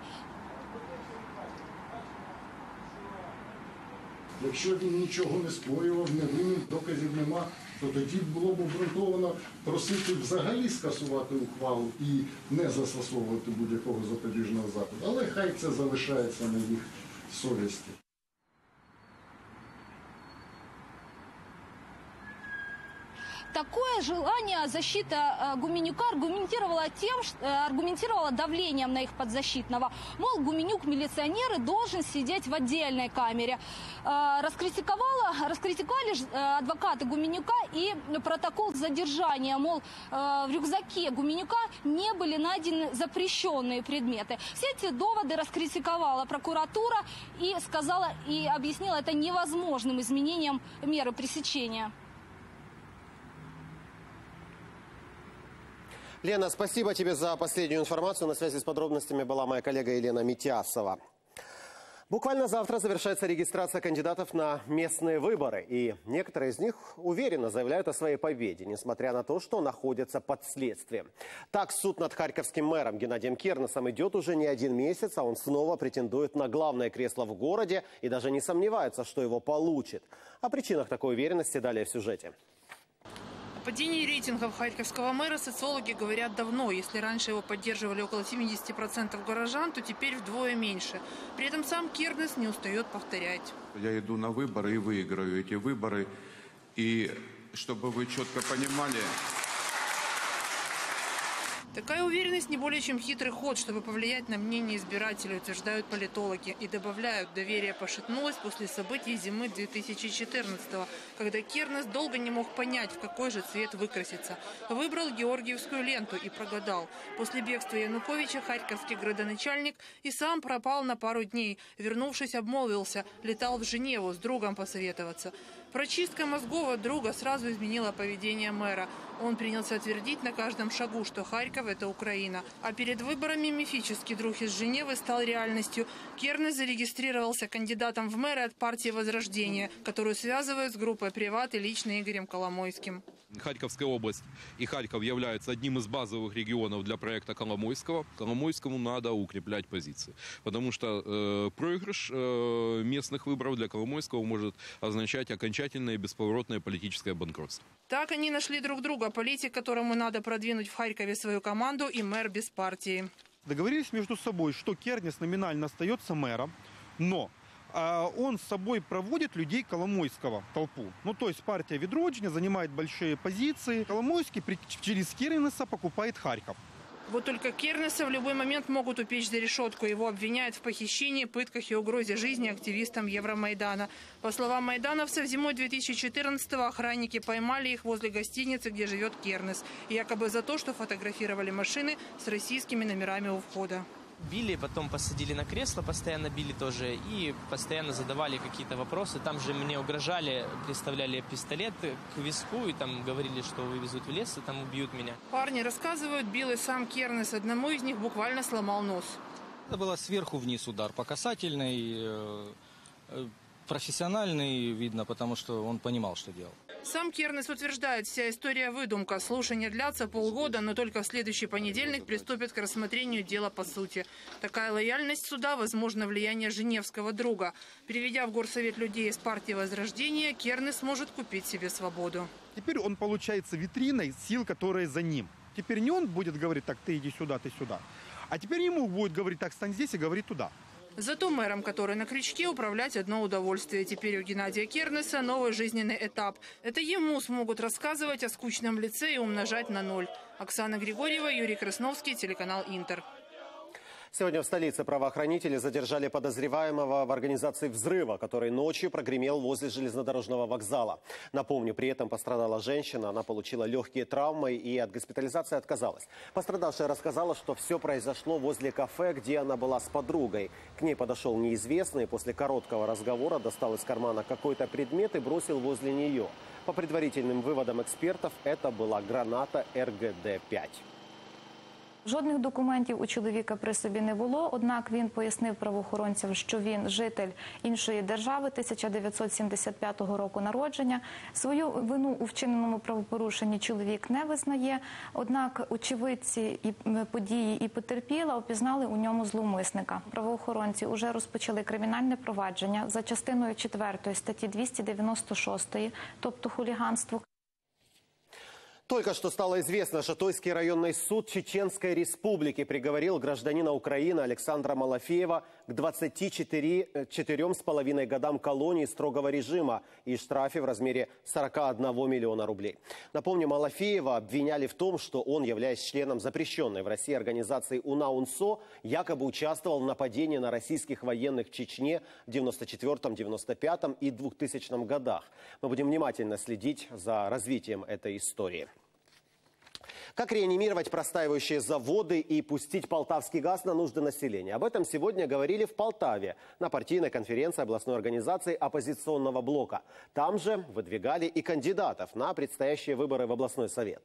Якщо він нічого не скоював, не винен, доказів нема, то тоді було б обґрунтовано просити взагалі скасувати ухвалу і не застосовувати будь-якого запобіжного заходу. Але хай це залишається на їх совісті. Такое желание защита Гуменюка аргументировала тем, аргументировала давлением на их подзащитного. Мол, Гуменюк милиционер и должен сидеть в отдельной камере. Раскритиковала, раскритиковали адвокаты Гуменюка и протокол задержания. Мол, в рюкзаке Гуменюка не были найдены запрещенные предметы. Все эти доводы раскритиковала прокуратура и сказала и объяснила это невозможным изменением меры пресечения. Лена, спасибо тебе за последнюю информацию. На связи с подробностями была моя коллега Елена Митясова. Буквально завтра завершается регистрация кандидатов на местные выборы. И некоторые из них уверенно заявляют о своей победе, несмотря на то, что находятся под следствием. Так, суд над харьковским мэром Геннадием Кернесом идет уже не один месяц, а он снова претендует на главное кресло в городе и даже не сомневается, что его получит. О причинах такой уверенности далее в сюжете. О падении рейтингов харьковского мэра социологи говорят давно. Если раньше его поддерживали около семидесяти процентов горожан, то теперь вдвое меньше. При этом сам Кернес не устает повторять. Я иду на выборы и выиграю эти выборы. И чтобы вы четко понимали... Такая уверенность не более чем хитрый ход, чтобы повлиять на мнение избирателей, утверждают политологи. И добавляют, доверие пошатнулось после событий зимы две тысячи четырнадцатого, когда Кернес долго не мог понять, в какой же цвет выкраситься. Выбрал георгиевскую ленту и прогадал. После бегства Януковича харьковский градоначальник и сам пропал на пару дней. Вернувшись, обмолвился, летал в Женеву с другом посоветоваться. Прочистка мозгов от друга сразу изменила поведение мэра. Он принялся твердить на каждом шагу, что Харьков – это Украина. А перед выборами мифический друг из Женевы стал реальностью. Кернес зарегистрировался кандидатом в мэры от партии «Возрождение», которую связывают с группой «Приват» и лично Игорем Коломойским. Харьковская область и Харьков являются одним из базовых регионов для проекта Коломойского. Коломойскому надо укреплять позиции, потому что э, проигрыш э, местных выборов для Коломойского может означать окончательное и бесповоротное политическое банкротство. Так они нашли друг друга. Политик, которому надо продвинуть в Харькове свою команду, и мэр без партии. Договорились между собой, что Кернес номинально остается мэром, но он с собой проводит людей Коломойского, толпу. Ну, то есть партия Відродження занимает большие позиции. Коломойский через Кернеса покупает Харьков. Вот только Кернеса в любой момент могут упечь за решетку. Его обвиняют в похищении, пытках и угрозе жизни активистам Евромайдана. По словам майдановцев, зимой две тысячи четырнадцатого охранники поймали их возле гостиницы, где живет Кернес. Якобы за то, что фотографировали машины с российскими номерами у входа. Били, потом посадили на кресло, постоянно били тоже и постоянно задавали какие-то вопросы. Там же мне угрожали, приставляли пистолет к виску и там говорили, что вывезут в лес и там убьют меня. Парни рассказывают, бил и сам Кернес. Одному из них буквально сломал нос. Это было сверху вниз удар по касательной, профессиональный, видно, потому что он понимал, что делал. Сам Кернес утверждает, вся история выдумка. Слушания длятся полгода, но только в следующий понедельник приступят к рассмотрению дела по сути. Такая лояльность суда, возможно, влияние женевского друга. Переведя в горсовет людей из партии Возрождения, Кернес может купить себе свободу. Теперь он получается витриной сил, которые за ним. Теперь не он будет говорить, так, ты иди сюда, ты сюда. А теперь ему будет говорить, так, стань здесь и говори туда. Зато мэром, который на крючке, управлять одно удовольствие. Теперь у Геннадия Кернеса новый жизненный этап. Это ему смогут рассказывать о скучном лице и умножать на ноль. Оксана Григорьева, Юрий Красновский, телеканал «Интер». Сегодня в столице правоохранители задержали подозреваемого в организации взрыва, который ночью прогремел возле железнодорожного вокзала. Напомню, при этом пострадала женщина. Она получила легкие травмы и от госпитализации отказалась. Пострадавшая рассказала, что все произошло возле кафе, где она была с подругой. К ней подошел неизвестный и после короткого разговора достал из кармана какой-то предмет и бросил возле нее. По предварительным выводам экспертов, это была граната эр гэ дэ п'ять. Жодних документів у чоловіка при собі не було, однак він пояснив правоохоронцям, що він житель іншої держави тисяча дев'ятсот сімдесят п'ятого року народження. Свою вину у вчиненому правопорушенні чоловік не визнає, однак очевидці і події і потерпіла опізнали у ньому зловмисника. Правоохоронці вже розпочали кримінальне провадження за частиною четвертої статті двісті дев'яносто шостої, тобто хуліганство. Только что стало известно, Шатойский районный суд Чеченской Республики приговорил гражданина Украины Александра Малафеева к двадцати четырем с половиной годам колонии строгого режима и штрафе в размере сорока одного миллиона рублей. Напомню, Малафеева обвиняли в том, что он, являясь членом запрещенной в России организации УНА-УНСО, якобы участвовал в нападении на российских военных в Чечне в девяносто четвёртом, девяносто пятом и двухтысячном годах. Мы будем внимательно следить за развитием этой истории. Как реанимировать простаивающие заводы и пустить полтавский газ на нужды населения? Об этом сегодня говорили в Полтаве на партийной конференции областной организации оппозиционного блока. Там же выдвигали и кандидатов на предстоящие выборы в областной совет.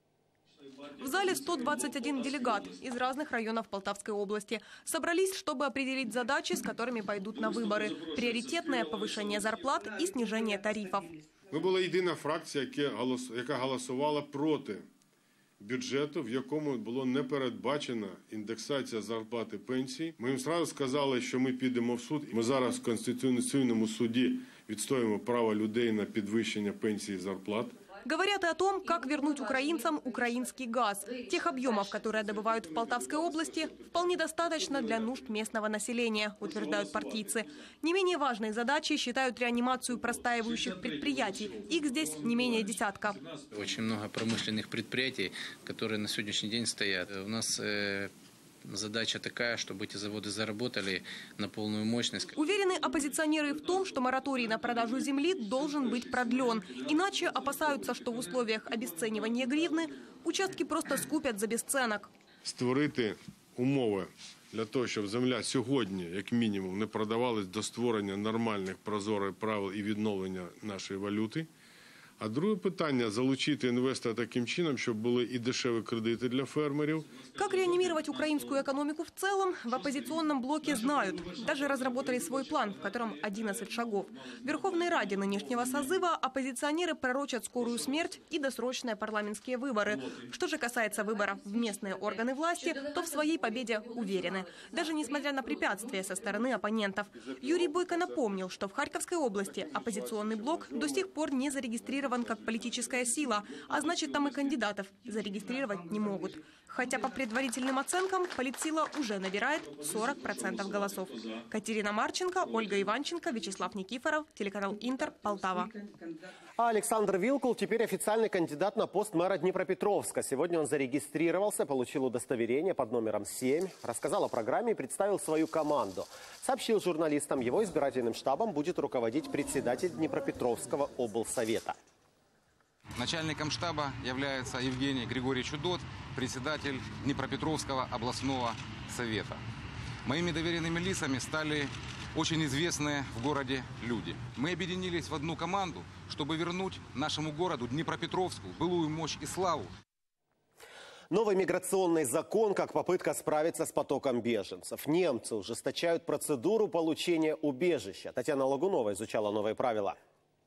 В зале сто двадцать один делегат из разных районов Полтавской области. Собрались, чтобы определить задачи, с которыми пойдут на выборы. Приоритетное повышение зарплат и снижение тарифов. Ми була єдина фракція, яка голосувала проти бюджету, в якому було не передбачена індексація зарплати пенсій. Ми їм одразу сказали, що ми підемо в суд. Ми зараз в Конституційному суді відстоюємо право людей на підвищення пенсій і зарплат. Говорят и о том, как вернуть украинцам украинский газ. Тех объемов, которые добывают в Полтавской области, вполне достаточно для нужд местного населения, утверждают партийцы. Не менее важной задачей считают реанимацию простаивающих предприятий. Их здесь не менее десятка. Очень много промышленных предприятий, которые на сегодняшний день стоят. У нас э задача такая, чтобы эти заводы заработали на полную мощность. Уверены оппозиционеры в том, что мораторий на продажу земли должен быть продлен. Иначе опасаются, что в условиях обесценивания гривны участки просто скупят за безценок. Створити умови для того, щоб земля сьогодні, як мінімум, не продавалась до створення нормальних прозорих правил і відновлення нашої валюти. А друге питання – залучити інвестора таким чином, щоб були и дешевые кредиты для фермеров. Как реанимировать украинскую экономику в целом, в оппозиционном блоке знают. Даже разработали свой план, в котором одиннадцать шагов. В Верховной Раде нынешнего созыва оппозиционеры пророчат скорую смерть и досрочные парламентские выборы. Что же касается выборов в местные органы власти, то в своей победе уверены. Даже несмотря на препятствия со стороны оппонентов. Юрий Бойко напомнил, что в Харьковской области оппозиционный блок до сих пор не зарегистрирован как политическая сила, а значит, там и кандидатов зарегистрировать не могут. Хотя по предварительным оценкам политсила уже набирает сорок процентов голосов. Катерина Марченко, Ольга Иванченко, Вячеслав Никифоров, телеканал Интер, Полтава. А Александр Вилкул теперь официальный кандидат на пост мэра Днепропетровска. Сегодня он зарегистрировался, получил удостоверение под номером семь, рассказал о программе и представил свою команду. Сообщил журналистам, его избирательным штабом будет руководить председатель Днепропетровского облсовета. Начальником штаба является Евгений Григорьевич Удот, председатель Днепропетровского областного совета. Моими доверенными лицами стали очень известные в городе люди. Мы объединились в одну команду, чтобы вернуть нашему городу Днепропетровску былую мощь и славу. Новый миграционный закон как попытка справиться с потоком беженцев. Немцы ужесточают процедуру получения убежища. Татьяна Лагунова изучала новые правила.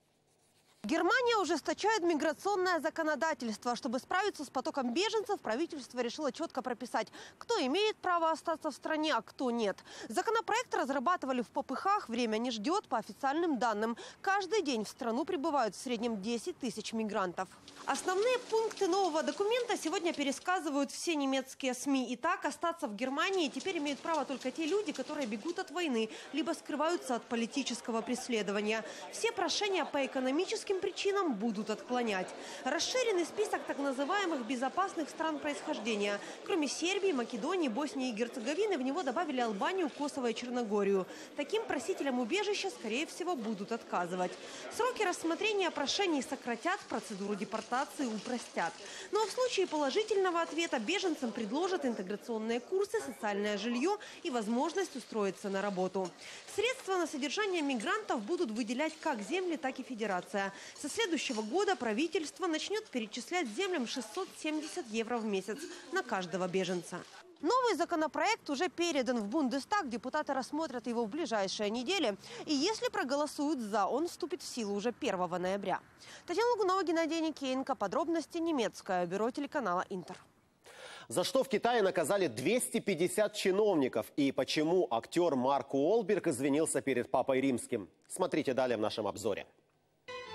Германия ужесточает миграционное законодательство. Чтобы справиться с потоком беженцев, правительство решило четко прописать, кто имеет право остаться в стране, а кто нет. Законопроект разрабатывали в попыхах, время не ждет. По официальным данным, каждый день в страну прибывают в среднем десять тысяч мигрантов. Основные пункты нового документа сегодня пересказывают все немецкие СМИ. Итак, остаться в Германии теперь имеют право только те люди, которые бегут от войны, либо скрываются от политического преследования. Все прошения по экономическим причинам будут отклонять. Расширенный список так называемых безопасных стран происхождения. Кроме Сербии, Македонии, Боснии и Герцеговины, в него добавили Албанию, Косово и Черногорию. Таким просителям убежища, скорее всего, будут отказывать. Сроки рассмотрения прошений сократят, процедуру депортации упростят. Ну а в случае положительного ответа беженцам предложат интеграционные курсы, социальное жилье и возможность устроиться на работу. Средства на содержание мигрантов будут выделять как земли, так и федерация. Со следующего года правительство начнет перечислять землям шестьсот семьдесят евро в месяц на каждого беженца. Новый законопроект уже передан в Бундестаг. Депутаты рассмотрят его в ближайшие недели. И если проголосуют «за», он вступит в силу уже первого ноября. Татьяна Лагунова, Геннадий Никеенко. Подробности немецкое бюро телеканала «Интер». За что в Китае наказали двести пятьдесят чиновников? И почему актер Марк Уолберг извинился перед Папой Римским? Смотрите далее в нашем обзоре. В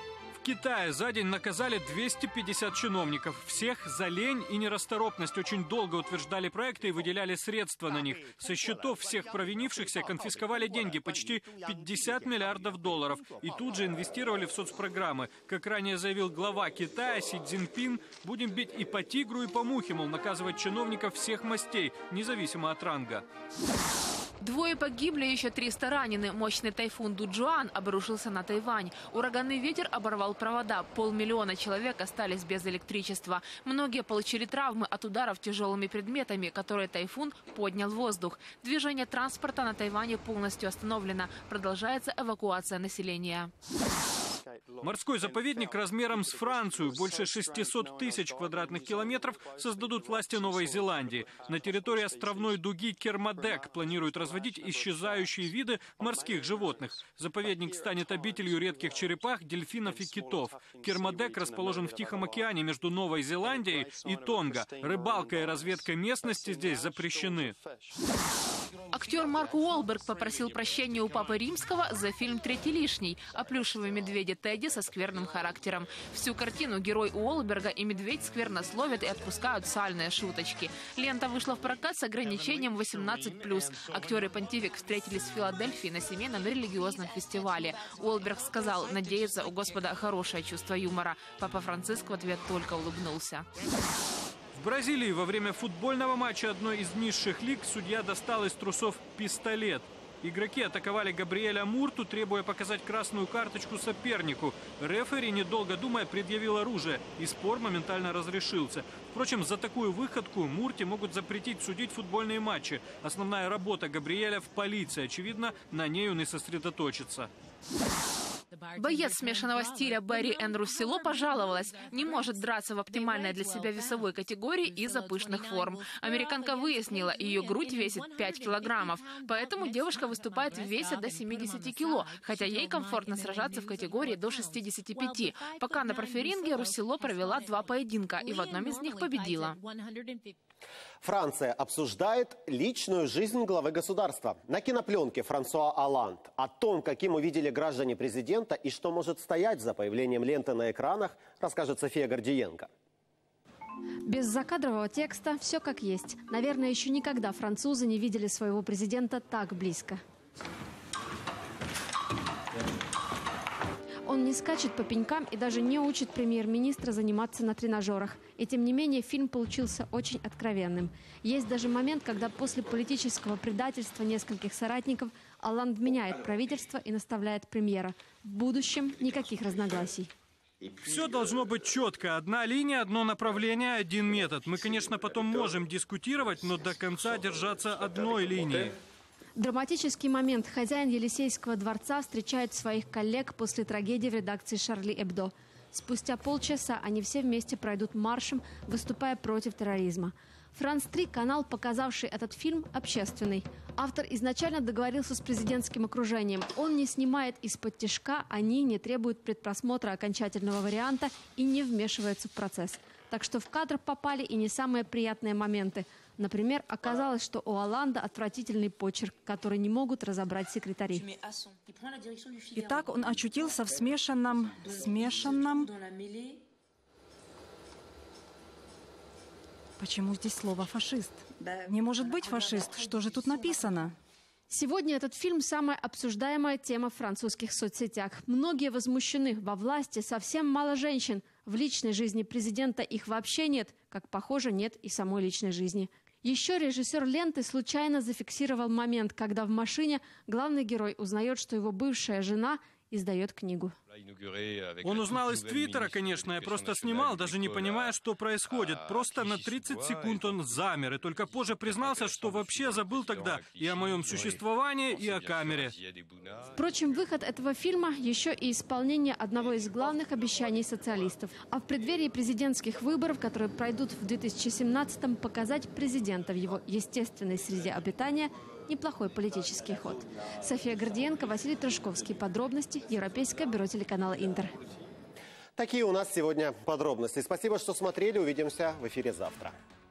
Китае за день наказали двести пятьдесят чиновников. Всех за лень и нерасторопность. Очень долго утверждали проекты и выделяли средства на них. Со счетов всех провинившихся конфисковали деньги, почти пятьдесят миллиардов долларов. И тут же инвестировали в соцпрограммы. Как ранее заявил глава Китая Си Цзиньпин, будем бить и по тигру, и по мухе, мол, наказывать чиновников всех мастей, независимо от ранга. Двое погибли, еще триста ранены. Мощный тайфун Дуджуан обрушился на Тайвань. Ураганный ветер оборвал провода. Полмиллиона человек остались без электричества. Многие получили травмы от ударов тяжелыми предметами, которые тайфун поднял в воздух. Движение транспорта на Тайване полностью остановлено. Продолжается эвакуация населения. Морской заповедник размером с Францию, больше шестисот тысяч квадратных километров, создадут власти Новой Зеландии. На территории островной дуги Кермадек планируют разводить исчезающие виды морских животных. Заповедник станет обителью редких черепах, дельфинов и китов. Кермадек расположен в Тихом океане между Новой Зеландией и Тонго. Рыбалка и разведка местности здесь запрещены. Актер Марк Уолберг попросил прощения у Папы Римского за фильм «Третий лишний» о плюшевом медведе Тедди со скверным характером. Всю картину герой Уолберга и медведь сквернословят и отпускают сальные шуточки. Лента вышла в прокат с ограничением восемнадцать плюс. Актер и понтифик встретились в Филадельфии на семейном религиозном фестивале. Уолберг сказал, надеется у Господа хорошее чувство юмора. Папа Франциск в ответ только улыбнулся. В Бразилии во время футбольного матча одной из низших лиг судья достал из трусов пистолет. Игроки атаковали Габриэля Мурту, требуя показать красную карточку сопернику. Рефери, недолго думая, предъявил оружие, и спор моментально разрешился. Впрочем, за такую выходку Мурте могут запретить судить футбольные матчи. Основная работа Габриэля в полиции. Очевидно, на ней он и сосредоточится. Боец смешанного стиля Берри Энн Руссило пожаловалась. Не может драться в оптимальной для себя весовой категории из-за пышных форм. Американка выяснила, ее грудь весит пять килограммов. Поэтому девушка выступает в весе до семидесяти кило, хотя ей комфортно сражаться в категории до шестидесяти пяти. Пока на профиринге Руссило провела два поединка и в одном из них победила. Франция обсуждает личную жизнь главы государства. На кинопленке Франсуа Олланд о том, каким увидели граждане президента и что может стоять за появлением ленты на экранах, расскажет София Гордиенко. Без закадрового текста все как есть. Наверное, еще никогда французы не видели своего президента так близко. Он не скачет по пенькам и даже не учит премьер-министра заниматься на тренажерах. И тем не менее фильм получился очень откровенным. Есть даже момент, когда после политического предательства нескольких соратников Олланд меняет правительство и наставляет премьера. В будущем никаких разногласий. Все должно быть четко. Одна линия, одно направление, один метод. Мы, конечно, потом можем дискутировать, но до конца держаться одной линии. Драматический момент. Хозяин Елисейского дворца встречает своих коллег после трагедии в редакции «Шарли Эбдо». Спустя полчаса они все вместе пройдут маршем, выступая против терроризма. Франс три, канал, показавший этот фильм, общественный. Автор изначально договорился с президентским окружением. Он не снимает из-под тишка, они не требуют предпросмотра окончательного варианта и не вмешиваются в процесс. Так что в кадр попали и не самые приятные моменты. Например, оказалось, что у Олланда отвратительный почерк, который не могут разобрать секретари. Итак, он очутился в смешанном... смешанном... Почему здесь слово «фашист»? Не может быть фашист. Что же тут написано? Сегодня этот фильм – самая обсуждаемая тема в французских соцсетях. Многие возмущены. Во власти совсем мало женщин. В личной жизни президента их вообще нет. Как похоже, нет и самой личной жизни. Еще режиссер ленты случайно зафиксировал момент, когда в машине главный герой узнает, что его бывшая жена издает книгу. Он узнал из Твиттера, конечно, я просто снимал, даже не понимая, что происходит. Просто на тридцать секунд он замер, и только позже признался, что вообще забыл тогда и о моем существовании, и о камере. Впрочем, выход этого фильма еще и исполнение одного из главных обещаний социалистов. А в преддверии президентских выборов, которые пройдут в две тысячи семнадцатом, показать президента в его естественной среде обитания – неплохой политический ход. София Гордиенко, Василий Трашковский. Подробности. Европейское бюро телеканала «Интер». Такие у нас сегодня подробности. Спасибо, что смотрели. Увидимся в эфире завтра.